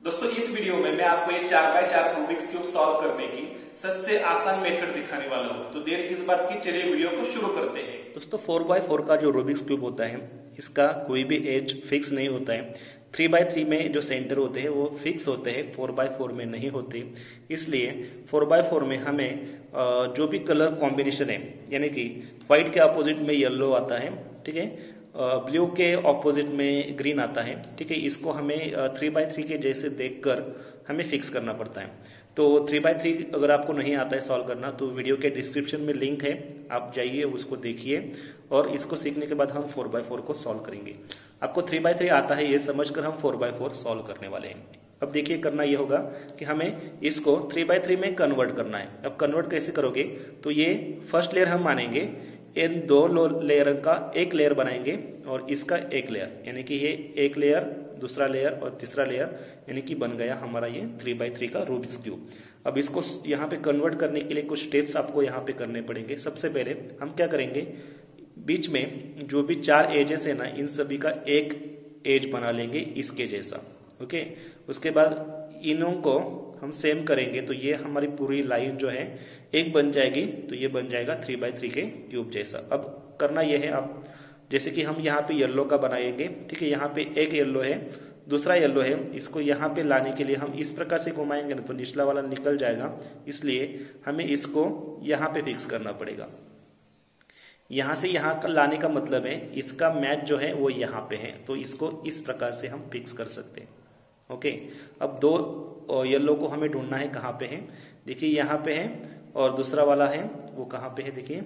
दोस्तों इस वीडियो में मैं आपको ये 4x4 रूबिक्स क्यूब सॉल्व करने की सबसे आसान मेथड दिखाने वाला हूँ। तो देर किस बात की, चलिए वीडियो को शुरू करते हैं। दोस्तों 4x4 का जो रूबिक्स क्यूब होता है इसका कोई भी एज फिक्स नहीं होता है। 3x3 में जो सेंटर होते हैं वो फिक्स होते हैं, 4x4 में नहीं होते। इसलिए 4x4 में हमें जो भी कलर कॉम्बिनेशन है, यानी कि व्हाइट के अपोजिट में येलो आता है, ठीक है, ब्लू के ऑपोजिट में ग्रीन आता है, ठीक है, इसको हमें 3x3 के जैसे देखकर हमें फिक्स करना पड़ता है। तो 3x3 अगर आपको नहीं आता है सॉल्व करना तो वीडियो के डिस्क्रिप्शन में लिंक है, आप जाइए उसको देखिए और इसको सीखने के बाद हम 4x4 को सॉल्व करेंगे। आपको 3x3 आता है ये समझकर हम 4x4 सॉल्व करने वाले हैं। अब देखिए करना ये होगा कि हमें इसको 3x3 में कन्वर्ट करना है। अब कन्वर्ट कैसे करोगे, तो ये फर्स्ट लेयर हम मानेंगे, इन दो लेयर का एक लेयर बनाएंगे और इसका एक लेयर, यानी कि ये एक लेयर, दूसरा लेयर और तीसरा लेयर, यानी कि बन गया हमारा ये 3x3 का रूबिक्स क्यूब। अब इसको यहाँ पे कन्वर्ट करने के लिए कुछ स्टेप्स आपको यहाँ पे करने पड़ेंगे। सबसे पहले हम क्या करेंगे, बीच में जो भी 4 एजेस है ना, इन सभी का एक एज बना लेंगे इसके जैसा, ओके। उसके बाद इनों को हम सेम करेंगे तो ये हमारी पूरी लाइन जो है एक बन जाएगी, तो ये बन जाएगा 3x3 के क्यूब जैसा। अब करना ये है, आप जैसे कि हम यहाँ पे येलो का बनाएंगे, ठीक है, यहाँ पे एक येलो है, दूसरा येलो है, इसको यहाँ पे लाने के लिए हम इस प्रकार से घुमाएंगे ना तो निचला वाला निकल जाएगा, इसलिए हमें इसको यहाँ पे फिक्स करना पड़ेगा। यहाँ से यहाँ लाने का मतलब है इसका मैच जो है वो यहाँ पे है, तो इसको इस प्रकार से हम फिक्स कर सकते हैं, ओके। अब दो येलो को हमें ढूंढना है, कहाँ पे है, देखिए यहाँ पे है, और दूसरा वाला है वो कहाँ पे है, देखिए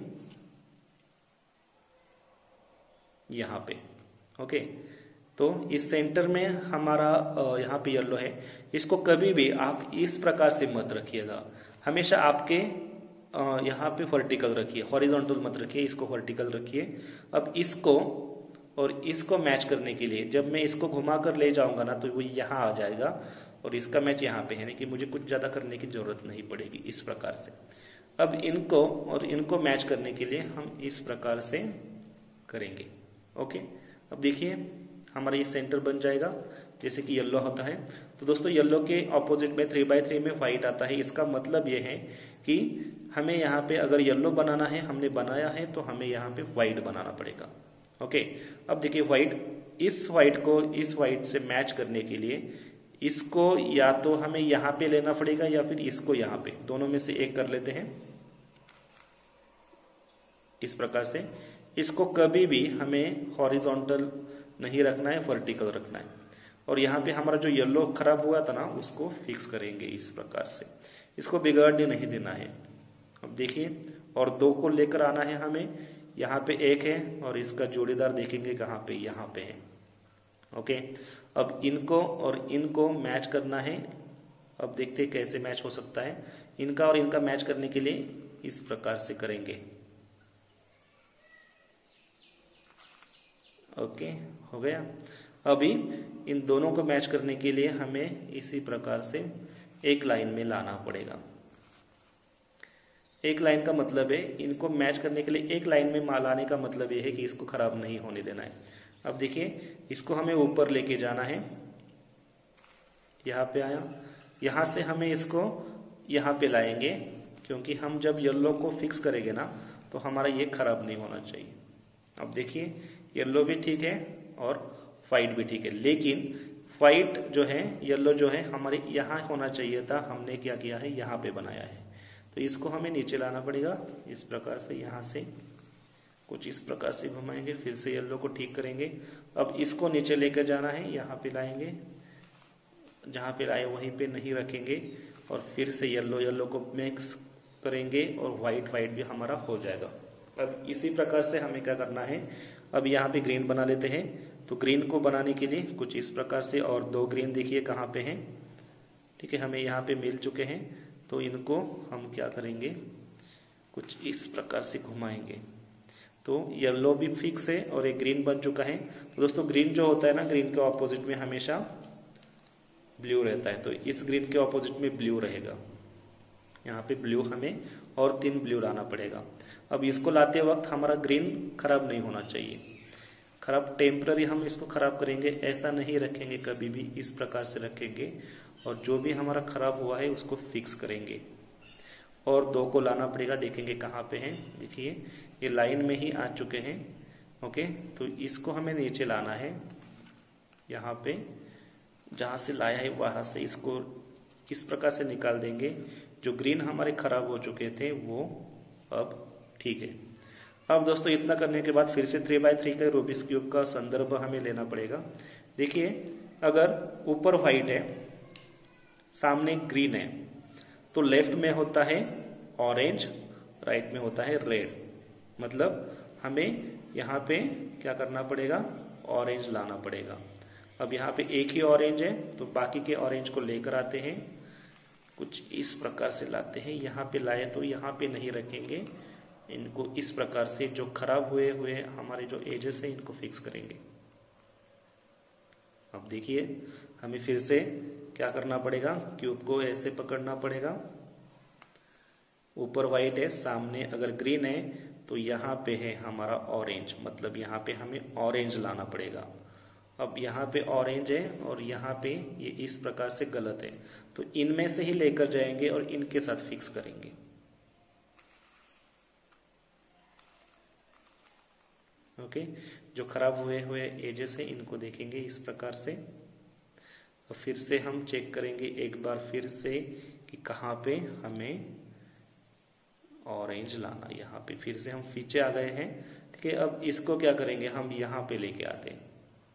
यहाँ पे, ओके। तो इस सेंटर में हमारा यहाँ पे येलो है, इसको कभी भी आप इस प्रकार से मत रखिएगा, हमेशा आपके यहाँ पे वर्टिकल रखिए, हॉरिजॉन्टल मत रखिए, इसको वर्टिकल रखिए। अब इसको और इसको मैच करने के लिए जब मैं इसको घुमा कर ले जाऊंगा ना तो वो यहाँ आ जाएगा और इसका मैच यहाँ पे है, यानी कि मुझे कुछ ज़्यादा करने की जरूरत नहीं पड़ेगी इस प्रकार से। अब इनको और इनको मैच करने के लिए हम इस प्रकार से करेंगे, ओके। अब देखिए हमारा ये सेंटर बन जाएगा जैसे कि येलो होता है। तो दोस्तों येलो के ऑपोजिट में 3x3 में व्हाइट आता है, इसका मतलब ये है कि हमें यहाँ पे अगर येलो बनाना है, हमने बनाया है, तो हमें यहाँ पे व्हाइट बनाना पड़ेगा, ओके। अब देखिए व्हाइट, इस व्हाइट को इस व्हाइट से मैच करने के लिए इसको या तो हमें यहाँ पे लेना पड़ेगा या फिर इसको यहाँ पे, दोनों में से एक कर लेते हैं इस प्रकार से। इसको कभी भी हमें हॉरिजॉन्टल नहीं रखना है, वर्टिकल रखना है। और यहाँ पे हमारा जो येलो खराब हुआ था ना उसको फिक्स करेंगे इस प्रकार से, इसको बिगाड़ने नहीं देना है। अब देखिए और दो को लेकर आना है हमें, यहाँ पे एक है और इसका जोड़ीदार देखेंगे कहाँ पे, यहाँ पे है, ओके। अब इनको और इनको मैच करना है। अब देखते हैं कैसे मैच हो सकता है। इनका और इनका मैच करने के लिए इस प्रकार से करेंगे, ओके, हो गया। अभी इन दोनों को मैच करने के लिए हमें इसी प्रकार से एक लाइन में लाना पड़ेगा। एक लाइन का मतलब है इनको मैच करने के लिए एक लाइन में लाने का मतलब ये है कि इसको खराब नहीं होने देना है। अब देखिए इसको हमें ऊपर लेके जाना है, यहाँ पे आया, यहाँ से हमें इसको यहाँ पे लाएंगे, क्योंकि हम जब येलो को फिक्स करेंगे ना तो हमारा ये खराब नहीं होना चाहिए। अब देखिए येलो भी ठीक है और व्हाइट भी ठीक है, लेकिन व्हाइट जो है, येलो जो है हमारे यहाँ होना चाहिए था, हमने क्या किया है यहाँ पे बनाया है, तो इसको हमें नीचे लाना पड़ेगा इस प्रकार से। यहाँ से कुछ इस प्रकार से घुमाएंगे, फिर से येलो को ठीक करेंगे। अब इसको नीचे लेकर जाना है, यहाँ पे लाएंगे, जहाँ पे लाए वहीं पे नहीं रखेंगे और फिर से येलो को मिक्स करेंगे और व्हाइट भी हमारा हो जाएगा। अब इसी प्रकार से हमें क्या करना है, अब यहाँ पे ग्रीन बना लेते हैं। तो ग्रीन को बनाने के लिए कुछ इस प्रकार से, और दो ग्रीन देखिए कहाँ पे हैं, ठीक है, हमें यहाँ पे मिल चुके हैं। तो इनको हम क्या करेंगे, कुछ इस प्रकार से घुमाएंगे, तो येलो भी फिक्स है और एक ग्रीन बन चुका है। तो दोस्तों ग्रीन जो होता है ना, ग्रीन के ऑपोजिट में हमेशा ब्लू रहता है, तो इस ग्रीन के ऑपोजिट में ब्लू रहेगा, यहाँ पे ब्लू हमें और 3 ब्लू लाना पड़ेगा। अब इसको लाते वक्त हमारा ग्रीन खराब नहीं होना चाहिए, खराब टेम्पररी हम इसको खराब करेंगे, ऐसा नहीं रखेंगे कभी भी, इस प्रकार से रखेंगे और जो भी हमारा खराब हुआ है उसको फिक्स करेंगे। और 2 को लाना पड़ेगा, देखेंगे कहाँ पे हैं। देखिए ये लाइन में ही आ चुके हैं। ओके, तो इसको हमें नीचे लाना है, यहाँ पे जहाँ से लाया है वहाँ से इसको इस प्रकार से निकाल देंगे। जो ग्रीन हमारे खराब हो चुके थे वो अब ठीक है। अब दोस्तों इतना करने के बाद फिर से 3x3 के रूबिक्स क्यूब का संदर्भ हमें लेना पड़ेगा। देखिए अगर ऊपर व्हाइट है, सामने ग्रीन है, तो लेफ्ट में होता है ऑरेंज, राइट में होता है रेड। मतलब हमें यहाँ पे क्या करना पड़ेगा, ऑरेंज लाना पड़ेगा। अब यहाँ पे एक ही ऑरेंज है तो बाकी के ऑरेंज को लेकर आते हैं, कुछ इस प्रकार से लाते हैं। यहाँ पे लाए तो यहाँ पे नहीं रखेंगे, इनको इस प्रकार से जो खराब हुए हमारे जो एजेस है इनको फिक्स करेंगे। अब देखिए हमें फिर से क्या करना पड़ेगा, क्यूब को ऐसे पकड़ना पड़ेगा। ऊपर व्हाइट है, सामने अगर ग्रीन है तो यहाँ पे है हमारा ऑरेंज, मतलब यहाँ पे हमें ऑरेंज लाना पड़ेगा। अब यहाँ पे ऑरेंज है और यहाँ पे ये इस प्रकार से गलत है, तो इनमें से ही लेकर जाएंगे और इनके साथ फिक्स करेंगे। ओके, जो खराब हुए एजेस है इनको देखेंगे इस प्रकार से। और फिर से हम चेक करेंगे एक बार फिर से कि कहाँ पे हमें ऑरेंज लाना। यहाँ पे फिर से हम पीछे आ गए हैं। ठीक है, अब इसको क्या करेंगे, हम यहाँ पे लेके आते हैं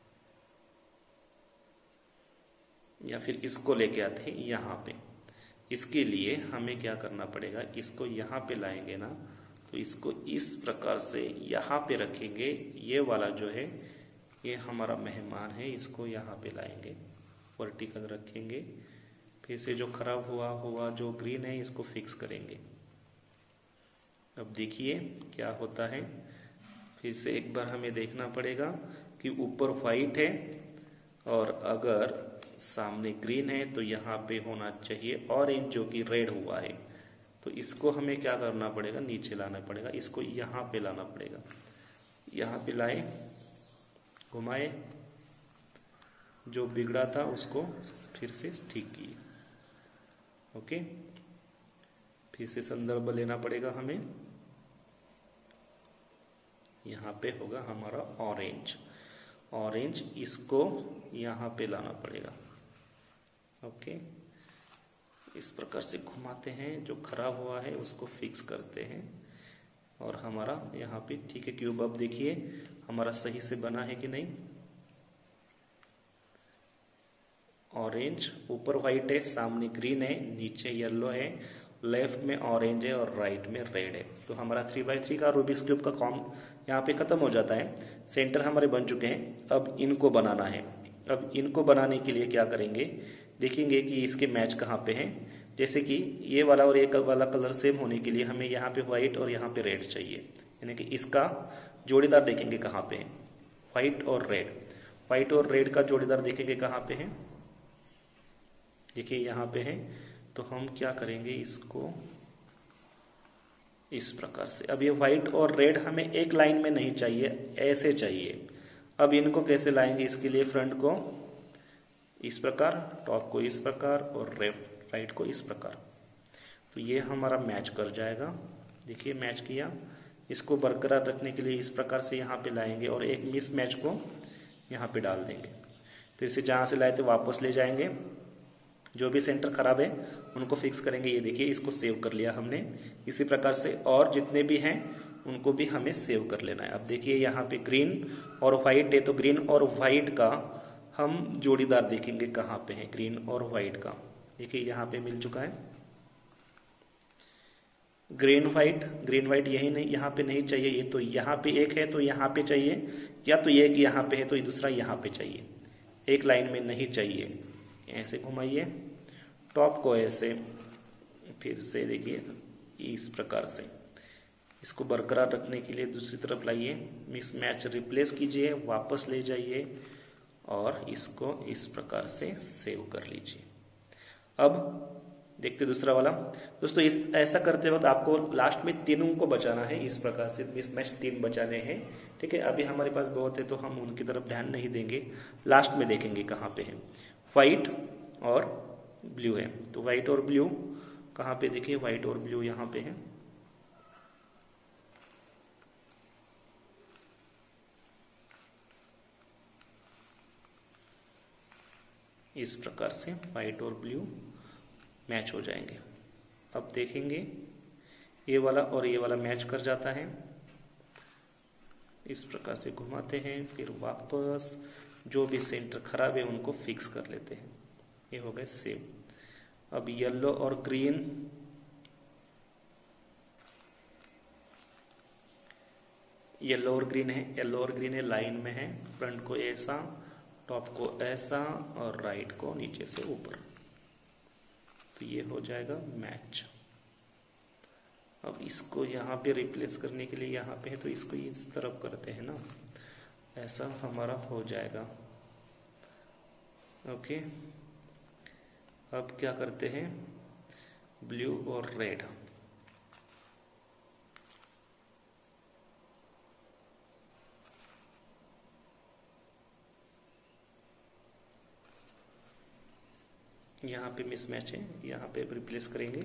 या फिर इसको लेके आते हैं यहाँ पे। इसके लिए हमें क्या करना पड़ेगा, इसको यहाँ पे लाएंगे ना, तो इसको इस प्रकार से यहाँ पे रखेंगे। ये वाला जो है ये हमारा मेहमान है, इसको यहाँ पे लाएंगे, वर्टिकल रखेंगे। फिर से जो खराब हुआ जो ग्रीन है इसको फिक्स करेंगे। अब देखिए क्या होता है, फिर से एक बार हमें देखना पड़ेगा कि ऊपर व्हाइट है और अगर सामने ग्रीन है तो यहाँ पे होना चाहिए ऑरेंज जो कि रेड हुआ है। तो इसको हमें क्या करना पड़ेगा, नीचे लाना पड़ेगा, इसको यहाँ पे लाना पड़ेगा। यहाँ पे लाए, घुमाए, जो बिगड़ा था उसको फिर से ठीक किए। ओके, फिर से संदर्भ लेना पड़ेगा हमें। यहाँ पे होगा हमारा ऑरेंज, ऑरेंज इसको यहाँ पे लाना पड़ेगा। ओके, इस प्रकार से घुमाते हैं, जो खराब हुआ है उसको फिक्स करते हैं और हमारा यहाँ पे ठीक है क्यूब। अब देखिए हमारा सही से बना है कि नहीं। ऑरेंज ऊपर व्हाइट है, सामने ग्रीन है, नीचे येलो है, लेफ्ट में ऑरेंज है और राइट में रेड है। तो हमारा 3x3 का रूबिक्स क्यूब का काम यहाँ पे खत्म हो जाता है। सेंटर हमारे बन चुके हैं, अब इनको बनाना है। अब इनको बनाने के लिए क्या करेंगे, देखेंगे कि इसके मैच कहाँ पे हैं। जैसे कि ये वाला और एक वाला कलर सेम होने के लिए हमें यहाँ पे व्हाइट और यहाँ पे रेड चाहिए, यानी कि इसका जोड़ीदार देखेंगे कहाँ पे है, व्हाइट और रेड। व्हाइट और रेड का जोड़ीदार देखेंगे कहाँ पे है, देखिए यहाँ पे है। तो हम क्या करेंगे, इसको इस प्रकार से। अब ये व्हाइट और रेड हमें एक लाइन में नहीं चाहिए, ऐसे चाहिए। अब इनको कैसे लाएंगे, इसके लिए फ्रंट को इस प्रकार, टॉप को इस प्रकार और राइट को इस प्रकार। तो ये हमारा मैच कर जाएगा। देखिए मैच किया। इसको बरकरार रखने के लिए इस प्रकार से यहाँ पे लाएंगे और एक मिस मैच को यहाँ पे डाल देंगे। फिर से जहाँ से लाए थे वापस ले जाएंगे, जो भी सेंटर खराब है उनको फिक्स करेंगे। ये देखिए इसको सेव कर लिया हमने। इसी प्रकार से और जितने भी हैं उनको भी हमें सेव कर लेना है। अब देखिए यहाँ पे ग्रीन और व्हाइट है, तो ग्रीन और व्हाइट का हम जोड़ीदार देखेंगे कहाँ पे है, ग्रीन और व्हाइट का। देखिए यहाँ पे मिल चुका है ग्रीन व्हाइट यही नहीं, यहाँ पे नहीं चाहिए। ये तो यहाँ पे एक है तो यहाँ पे चाहिए, या तो ये कि यहाँ पे है तो ये दूसरा यहाँ पे चाहिए, एक लाइन में नहीं चाहिए। ऐसे घुमाइए टॉप को ऐसे, फिर से देखिए इस प्रकार से। इसको बरकरार रखने के लिए दूसरी तरफ लाइए, मिस मैच रिप्लेस कीजिए, वापस ले जाइए और इसको इस प्रकार से सेव कर लीजिए। अब देखते दूसरा वाला। दोस्तों ऐसा करते वक्त आपको लास्ट में तीनों को बचाना है। इस प्रकार से मिस मैच 3 बचाने हैं। ठीक है, अभी हमारे पास बहुत है तो हम उनकी तरफ ध्यान नहीं देंगे, लास्ट में देखेंगे कहाँ पे है। व्हाइट और ब्लू है। तो व्हाइट और ब्लू कहाँ पे, देखिए व्हाइट और ब्लू यहाँ पे है। इस प्रकार से व्हाइट और ब्लू मैच हो जाएंगे। अब देखेंगे ये वाला और ये वाला मैच कर जाता है। इस प्रकार से घुमाते हैं, फिर वापस जो भी सेंटर खराब है उनको फिक्स कर लेते हैं। ये हो गए सेम। अब येलो और ग्रीन, येलो और ग्रीन है, येलो और ग्रीन है लाइन में है, फ्रंट को ऐसा, टॉप को ऐसा और राइट को नीचे से ऊपर। तो ये हो जाएगा मैच। अब इसको यहाँ पे रिप्लेस करने के लिए यहाँ पे है तो इसको इस तरफ करते हैं ना, ऐसा हमारा हो जाएगा। ओके, अब क्या करते हैं, ब्लू और रेड, यहाँ पे मिसमैच है, यहाँ पे रिप्लेस करेंगे।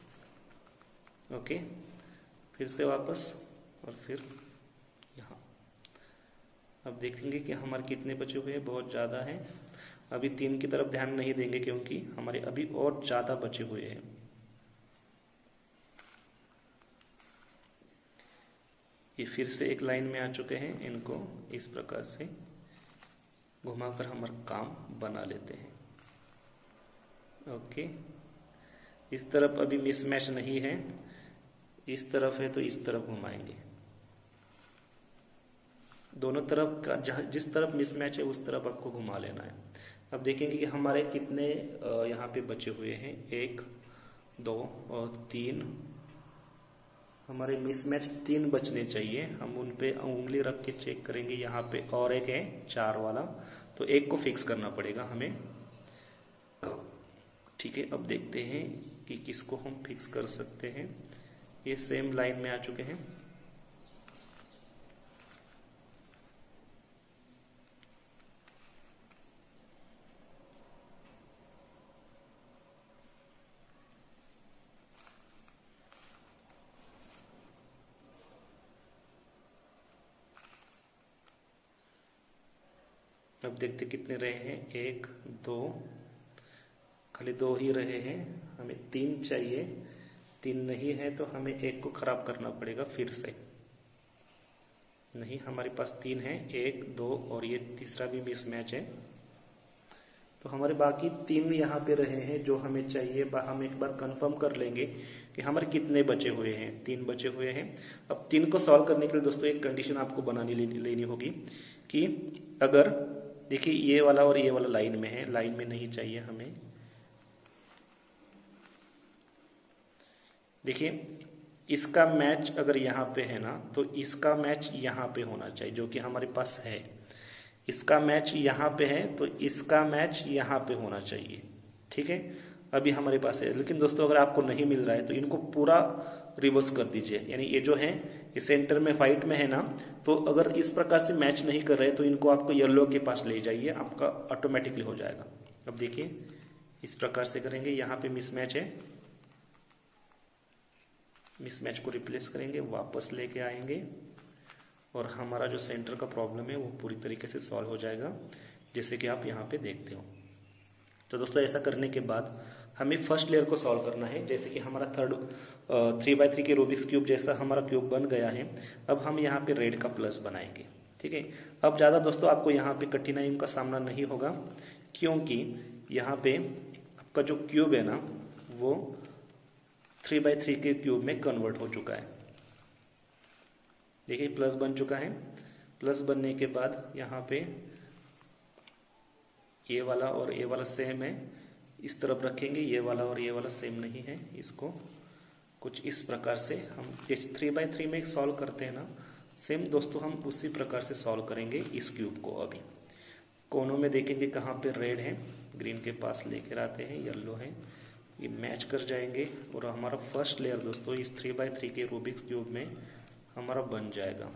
ओके, फिर से वापस और फिर यहाँ। अब देखेंगे कि हमारे कितने बचे हुए हैं, बहुत ज़्यादा है। अभी 3 की तरफ ध्यान नहीं देंगे क्योंकि हमारे अभी और ज़्यादा बचे हुए हैं। ये फिर से एक लाइन में आ चुके हैं, इनको इस प्रकार से घुमाकर हमारा काम बना लेते हैं। ओके, इस तरफ अभी मिसमैच नहीं है, इस तरफ है तो इस तरफ घुमाएंगे। दोनों तरफ का जिस तरफ मिसमैच है उस तरफ आपको घुमा लेना है। अब देखेंगे कि हमारे कितने यहाँ पे बचे हुए हैं, 1 2 और 3। हमारे मिसमैच 3 बचने चाहिए। हम उन पे उंगली रख के चेक करेंगे। यहाँ पे और एक है 4 वाला, तो एक को फिक्स करना पड़ेगा हमें। ठीक है, अब देखते हैं कि किसको हम फिक्स कर सकते हैं। ये सेम लाइन में आ चुके हैं। अब देखते कितने रहे हैं, 1 2, खाली 2 ही रहे हैं। हमें 3 चाहिए, 3 नहीं है तो हमें 1 को खराब करना पड़ेगा फिर से। नहीं, हमारे पास 3 है, 1 2 और ये तीसरा भी मिसमैच है। तो हमारे बाकी 3 यहाँ पे रहे हैं जो हमें चाहिए। हम एक बार कंफर्म कर लेंगे कि हमारे कितने बचे हुए हैं। 3 बचे हुए हैं। अब 3 को सॉल्व करने के लिए दोस्तों एक कंडीशन आपको बनानी लेनी होगी कि अगर देखिए ये वाला और ये वाला लाइन में है, लाइन में नहीं चाहिए हमें। देखिए इसका मैच अगर यहाँ पे है ना, तो इसका मैच यहाँ पे होना चाहिए जो कि हमारे पास है। इसका मैच यहाँ पे है तो इसका मैच यहाँ पे होना चाहिए। ठीक है, अभी हमारे पास है। लेकिन दोस्तों अगर आपको नहीं मिल रहा है तो इनको पूरा रिवर्स कर दीजिए। यानी ये जो है ये सेंटर में व्हाइट में है ना, तो अगर इस प्रकार से मैच नहीं कर रहे तो इनको आपको येलो के पास ले जाइए, आपका ऑटोमेटिकली हो जाएगा। अब देखिए इस प्रकार से करेंगे। यहाँ पे मिसमैच है, मिसमैच को रिप्लेस करेंगे, वापस लेके आएंगे और हमारा जो सेंटर का प्रॉब्लम है वो पूरी तरीके से सॉल्व हो जाएगा, जैसे कि आप यहाँ पे देखते हो। तो दोस्तों ऐसा करने के बाद हमें फर्स्ट लेयर को सॉल्व करना है। जैसे कि हमारा 3x3 के रूबिक्स क्यूब जैसा हमारा क्यूब बन गया है। अब हम यहाँ पे रेड का प्लस बनाएंगे। ठीक है, अब ज़्यादा दोस्तों आपको यहाँ पे कठिनाइयों का सामना नहीं होगा, क्योंकि यहाँ पे आपका जो क्यूब है ना वो 3x3 के क्यूब में कन्वर्ट हो चुका है। देखिए प्लस बन चुका है। प्लस बनने के बाद यहाँ पे ये वाला और ये वाला सेम है, इस तरफ रखेंगे। ये वाला और ये वाला सेम नहीं है, इसको कुछ इस प्रकार से हम जैसे 3x3 में सॉल्व करते हैं ना, सेम दोस्तों हम उसी प्रकार से सॉल्व करेंगे इस क्यूब को। अभी कोनों में देखेंगे कहाँ पे रेड है, ग्रीन के पास लेकर आते हैं, येलो है, ये मैच कर जाएंगे और हमारा फर्स्ट लेयर दोस्तों इस 3x3 के रूबिक्स क्यूब में हमारा बन जाएगा।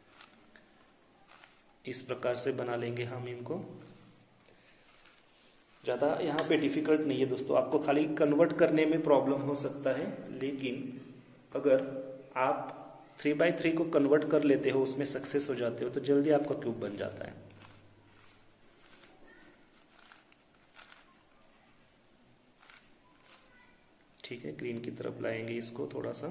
इस प्रकार से बना लेंगे हम इनको। ज़्यादा यहाँ पे डिफ़िकल्ट नहीं है दोस्तों, आपको खाली कन्वर्ट करने में प्रॉब्लम हो सकता है, लेकिन अगर आप 3x3 को कन्वर्ट कर लेते हो, उसमें सक्सेस हो जाते हो, तो जल्दी आपका क्यूब बन जाता है। ठीक है, ग्रीन की तरफ लाएंगे इसको थोड़ा सा,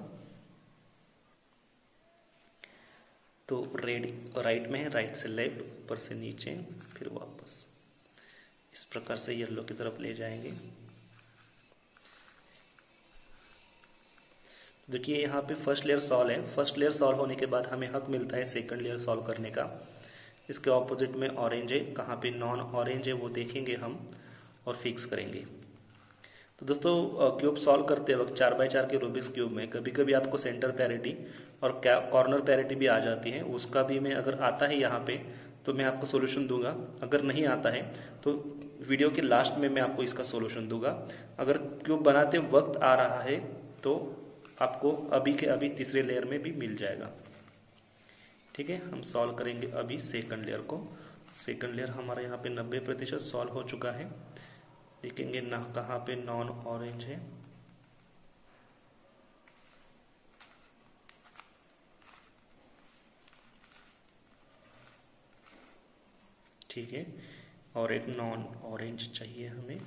तो रेड राइट में है, राइट से लेफ्ट, ऊपर से नीचे, फिर वापस इस प्रकार से येलो की तरफ ले जाएंगे। देखिए यहाँ पे फर्स्ट लेयर सॉल्व है, फर्स्ट लेयर सॉल्व होने के बाद हमें हक मिलता है सेकंड लेयर सॉल्व करने का। इसके ऑपोजिट में ऑरेंज है, कहाँ पे नॉन ऑरेंज है वो देखेंगे हम और फिक्स करेंगे। तो दोस्तों क्यूब सॉल्व करते वक्त 4x4 के रूबिक्स क्यूब में कभी कभी आपको सेंटर पैरिटी और कॉर्नर पैरिटी भी आ जाती है, उसका भी मैं अगर आता है यहाँ पे तो मैं आपको सोल्यूशन दूंगा, अगर नहीं आता है तो वीडियो के लास्ट में मैं आपको इसका सोल्यूशन दूंगा। अगर क्यूब बनाते वक्त आ रहा है तो आपको अभी के अभी तीसरे लेयर में भी मिल जाएगा। ठीक है, हम सॉल्व करेंगे अभी सेकंड लेयर को। सेकंड लेयर हमारा यहाँ पे 90% सॉल्व हो चुका है। देखेंगे ना कहाँ पे नॉन ऑरेंज है, ठीक है, और एक नॉन ऑरेंज चाहिए हमें।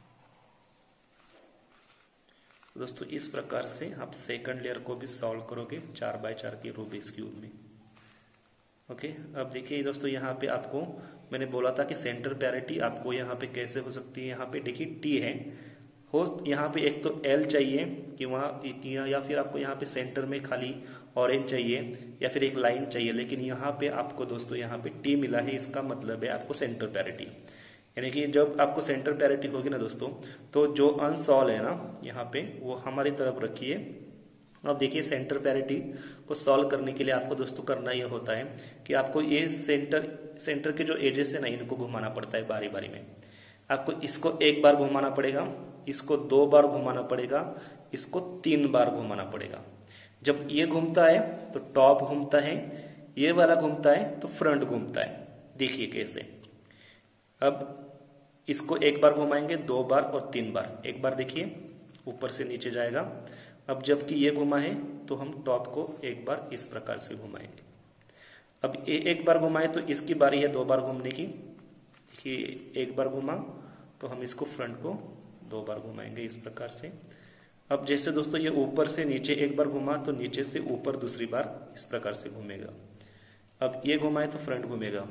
दोस्तों इस प्रकार से आप सेकंड लेयर को भी सॉल्व करोगे 4x4 के रूबिक्स क्यूब में। ओके, अब देखिए दोस्तों यहाँ पे आपको मैंने बोला था कि सेंटर पैरिटी आपको यहाँ पे कैसे हो सकती है। यहाँ पे देखिए टी है, हो यहाँ पे एक तो एल चाहिए कि वहाँ, या फिर आपको यहाँ पे सेंटर में खाली ऑरेंज चाहिए या फिर एक लाइन चाहिए, लेकिन यहाँ पे आपको दोस्तों यहाँ पे टी मिला है, इसका मतलब है आपको सेंटर पैरिटी। यानी कि जब आपको सेंटर पैरिटी होगी ना दोस्तों, तो जो अनसॉल्व है ना यहाँ पे वो हमारी तरफ रखिए। अब देखिए सेंटर पैरिटी को सॉल्व करने के लिए आपको दोस्तों करना ये होता है कि आपको ये सेंटर के जो एजेस है ना इनको घुमाना पड़ता है बारी बारी में। आपको इसको एक बार घुमाना पड़ेगा, इसको 2 बार घुमाना पड़ेगा, इसको 3 बार घुमाना पड़ेगा। जब ये घूमता है तो टॉप घूमता है, ये वाला घूमता है तो फ्रंट घूमता है। देखिए कैसे, अब इसको एक बार घुमाएंगे, 2 बार और 3 बार। एक बार देखिए ऊपर से नीचे जाएगा। अब जबकि ये घुमा है तो हम टॉप को एक बार इस प्रकार से घुमाएंगे। अब ये एक बार घुमाए तो इसकी बारी है 2 बार घूमने की। देखिए एक बार घुमा तो हम इसको फ्रंट को 2 बार घुमाएंगे इस प्रकार से। अब जैसे दोस्तों ये ऊपर से नीचे एक बार घुमा तो नीचे से ऊपर दूसरी बार इस प्रकार से घूमेगा। अब ये घुमाए तो फ्रंट घूमेगा।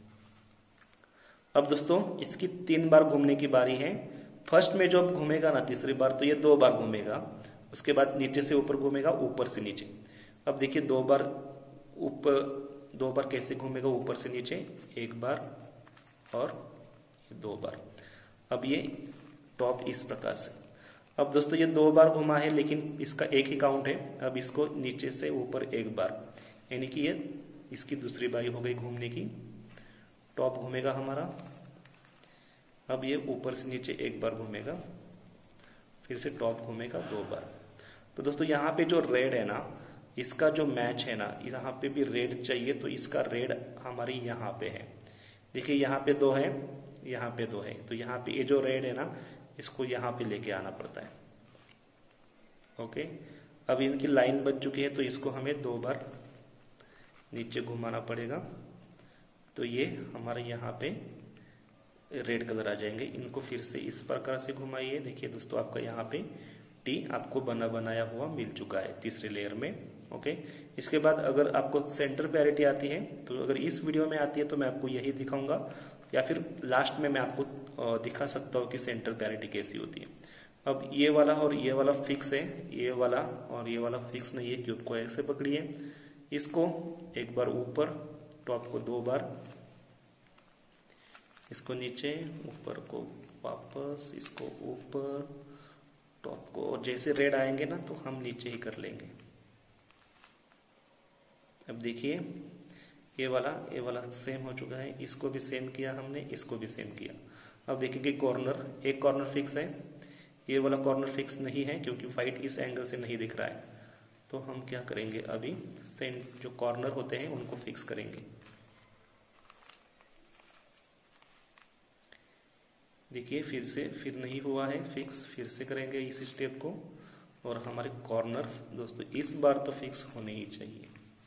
अब दोस्तों इसकी 3 बार घूमने की बारी है। फर्स्ट में जब घूमेगा ना तीसरी बार तो ये 2 बार घूमेगा, उसके बाद नीचे से ऊपर घूमेगा, ऊपर से नीचे। अब देखिए 2 बार ऊपर, 2 बार कैसे घूमेगा ऊपर से नीचे, 1 बार और 2 बार। अब ये टॉप इस प्रकार से। अब दोस्तों ये 2 बार घुमा है लेकिन इसका एक ही काउंट है। अब इसको नीचे से ऊपर 1 बार, यानी कि ये इसकी दूसरी बारी हो गई घूमने की। टॉप घूमेगा हमारा, अब ये ऊपर से नीचे 1 बार घूमेगा, फिर से टॉप घूमेगा 2 बार। तो दोस्तों यहाँ पे जो रेड है ना, इसका जो मैच है ना, यहाँ पे भी रेड चाहिए, तो इसका रेड हमारी यहाँ पे है। देखिए यहाँ पे 2 है, यहाँ पे 2 है, तो यहाँ पे ये जो रेड है ना इसको यहाँ पे लेके आना पड़ता है। ओके, अब इनकी लाइन बन चुकी है तो इसको हमें 2 बार नीचे घुमाना पड़ेगा, तो ये हमारे यहाँ पे रेड कलर आ जाएंगे। इनको फिर से इस प्रकार से घुमाइए। देखिए दोस्तों आपका यहाँ पे टी आपको बना बनाया हुआ मिल चुका है तीसरे लेयर में। ओके, इसके बाद अगर आपको सेंटर पैरिटी आती है तो अगर इस वीडियो में आती है तो मैं आपको यही दिखाऊंगा, या फिर लास्ट में मैं आपको दिखा सकता हूँ कि सेंटर पैरिटी कैसी होती है। अब ये वाला और ये वाला फिक्स है, ये वाला और ये वाला फिक्स नहीं है। क्यूब को ऐसे पकड़िए, इसको एक बार ऊपर, टॉप को 2 बार, इसको नीचे, ऊपर को वापस, इसको ऊपर, टॉप को, और जैसे रेड आएंगे ना तो हम नीचे ही कर लेंगे। अब देखिए ये वाला सेम हो चुका है, इसको भी सेम किया हमने, इसको भी सेम किया। अब देखिए कॉर्नर, एक कॉर्नर फिक्स है, ये वाला कॉर्नर फिक्स नहीं है क्योंकि वाइट इस एंगल से नहीं दिख रहा है। तो हम क्या करेंगे, अभी जो कॉर्नर होते हैं उनको फिक्स करेंगे। देखिए फिर नहीं हुआ है फिक्स, फिर से करेंगे इस स्टेप को और हमारे कॉर्नर दोस्तों इस बार तो फिक्स होने ही चाहिए।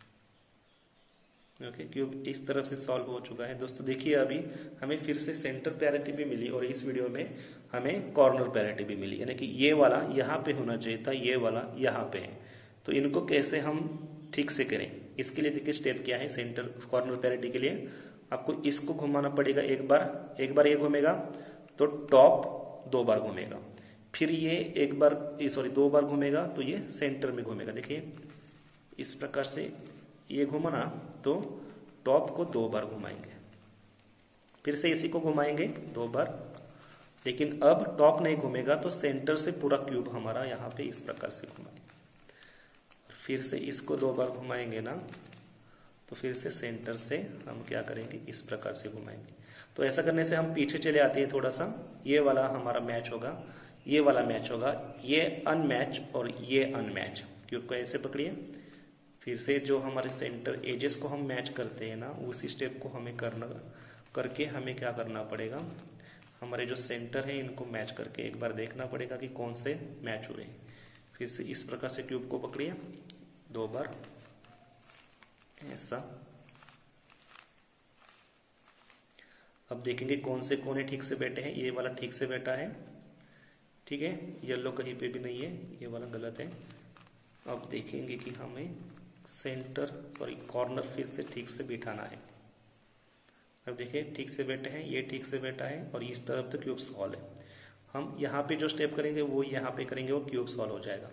ओके, क्यूब इस तरफ से सॉल्व हो चुका है दोस्तों। देखिए अभी हमें फिर से सेंटर पैरिटी भी मिली और इस वीडियो में हमें कॉर्नर पैरिटी भी मिली, यानी कि ये वाला यहाँ पे होना चाहिए था, ये वाला यहाँ पे है। तो इनको कैसे हम ठीक से करें, इसके लिए देखिए स्टेप क्या है। सेंटर कॉर्नर पैरिटी के लिए आपको इसको घुमाना पड़ेगा एक बार ये घूमेगा तो टॉप 2 बार घूमेगा, फिर ये दो बार घूमेगा तो ये सेंटर में घूमेगा। देखिए इस प्रकार से ये घुमाना तो टॉप को 2 बार घुमाएंगे, फिर से इसी को घुमाएंगे 2 बार, लेकिन अब टॉप नहीं घूमेगा तो सेंटर से पूरा क्यूब हमारा यहाँ पे इस प्रकार से घुमाएंगे। फिर से इसको 2 बार घुमाएंगे ना तो फिर से सेंटर से हम क्या करेंगे, इस प्रकार से घुमाएंगे। तो ऐसा करने से हम पीछे चले आते हैं थोड़ा सा। ये वाला हमारा मैच होगा, ये वाला मैच होगा, ये अनमैच और ये अनमैच। क्यूब को ऐसे पकड़िए, फिर से जो हमारे सेंटर एजेस को हम मैच करते हैं ना, उस स्टेप को हमें करके हमें क्या करना पड़ेगा, हमारे जो सेंटर है इनको मैच करके एक बार देखना पड़ेगा कि कौन से मैच हुए। फिर से इस प्रकार से ट्यूब को पकड़िए 2 बार ऐसा। अब देखेंगे कौन से कोने ठीक से बैठे हैं। ये वाला ठीक से बैठा है, ठीक है, येलो कहीं पे भी नहीं है, ये वाला गलत है। अब देखेंगे कि हमें कॉर्नर फिर से ठीक से बिठाना है। अब देखिए ठीक से बैठे हैं, ये ठीक से बैठा है और इस तरफ तो क्यूब सॉल्व है। हम यहाँ पे जो स्टेप करेंगे वो यहाँ पे करेंगे, वो क्यूब सॉल्व हो जाएगा।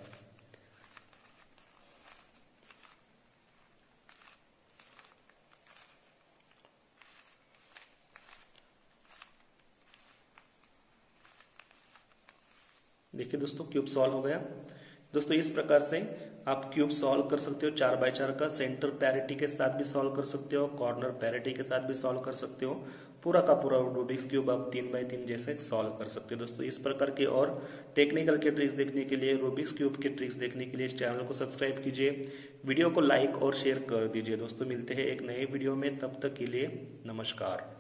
देखिए दोस्तों क्यूब सॉल्व हो गया। दोस्तों इस प्रकार से आप क्यूब सॉल्व कर सकते हो 4x4 का। सेंटर पैरिटी के साथ भी सॉल्व कर सकते हो, कॉर्नर पैरिटी के साथ भी सॉल्व कर सकते हो। पूरा का पूरा रूबिक्स क्यूब आप 3x3 जैसे सॉल्व कर सकते हो। दोस्तों इस प्रकार के और टेक्निकल के ट्रिक्स देखने के लिए, रूबिक्स क्यूब के ट्रिक्स देखने के लिए इस चैनल को सब्सक्राइब कीजिए, वीडियो को लाइक और शेयर कर दीजिए। दोस्तों मिलते हैं एक नए वीडियो में, तब तक के लिए नमस्कार।